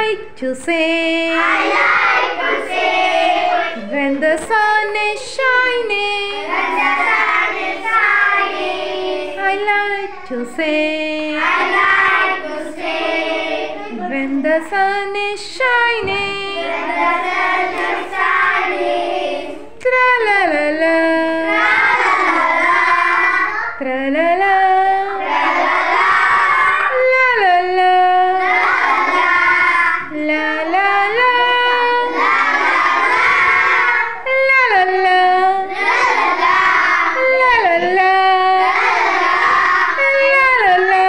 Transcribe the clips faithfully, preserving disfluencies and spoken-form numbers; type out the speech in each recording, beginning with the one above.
like to sing. I like to sing. When the sun is shining. When the sun is shining. I like to sing. I like to sing. When the sun is shining. When the sun is shining. Tra la la la. Tra la la. La la la. La la la. La la la. La la la. La la la.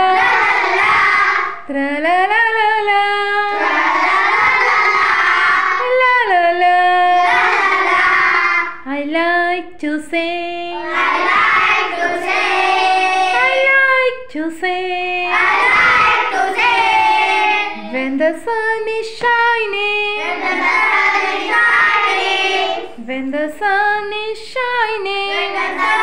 Tra la la la la. La la la. I like to sing. I like to sing. I like to sing. I like to sing. When the sun is shining. When the sun is shining. When the sun is shining. When the sun